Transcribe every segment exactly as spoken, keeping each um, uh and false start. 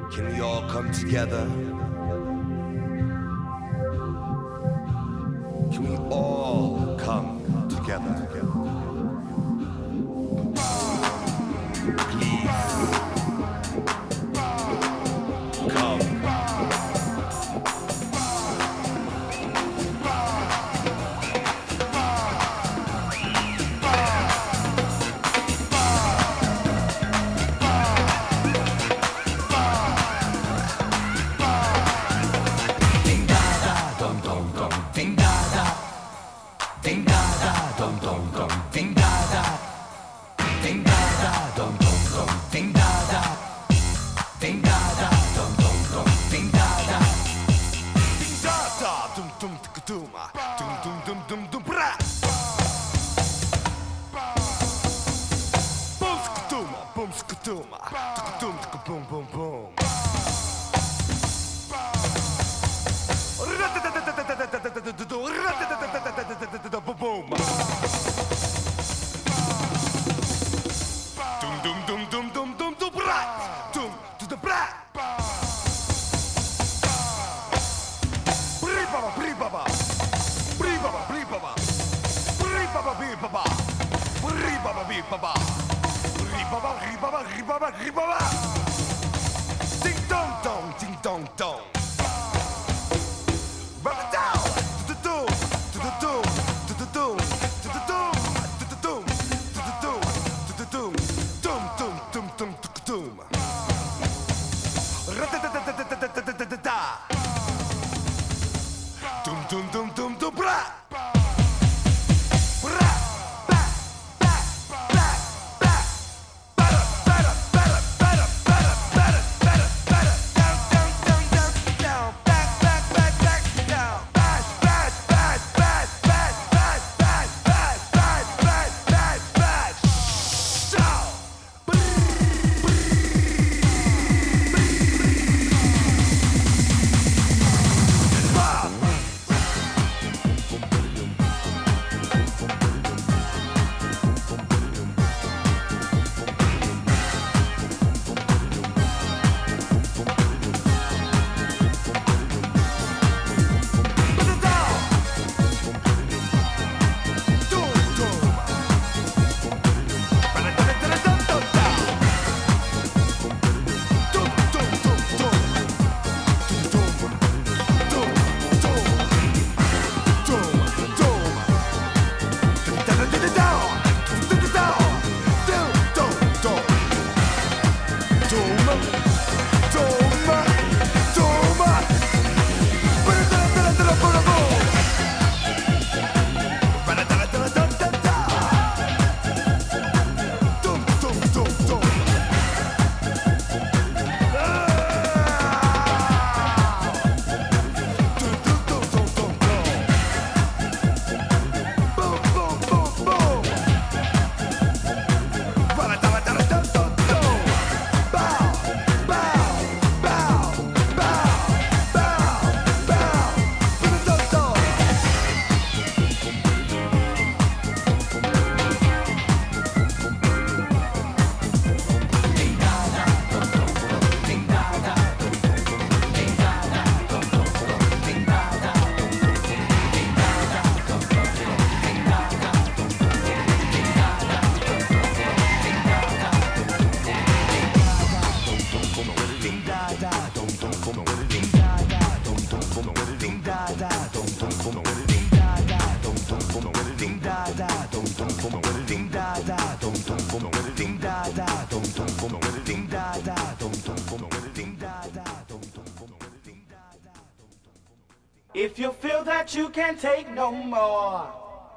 Can we all come together? Can we all come together? Please. Come. Boom, boom, boom. Boom. Dum dum dum dum dum dum dum bra. Dum to the bra. Bri baba bri baba. Bri baba bri baba. Bri baba bri baba. Bri baba bri baba. Bri baba bri baba bri baba bri baba. Ding dong dong ding dong dong. Rub it down to the doom to the doom to the doom to the doom to the doom to the doom to the doom doom doom doom doom doom. Ra-da-da-da-da-da-da-da-da-da. Doom doom doom doom doom bra. If you feel that you can't take no more,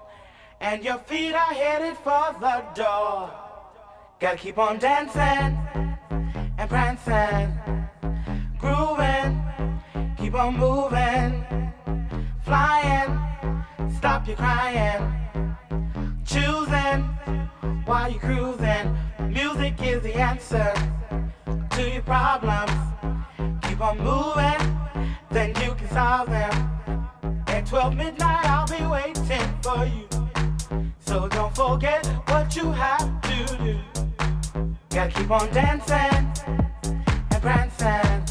and your feet are headed for the door, gotta keep on dancing and prancing, grooving, keep on moving, flying, stop your crying, choosing while you're cruising. Music is the answer to your problems. Keep on moving, then you can solve them. At twelve midnight I'll be waiting for you, so don't forget what you have to do. Gotta keep on dancing and prancing,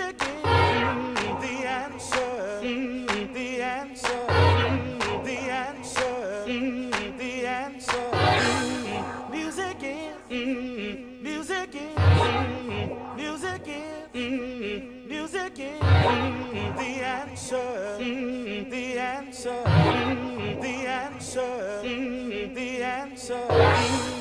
Music is mm, the answer, mm, the answer, mm, the answer, mm, the answer. Mm, music is, mm, music is, mm, music is, mm, music is mm, the answer, mm, the answer, mm, the answer, mm, the answer.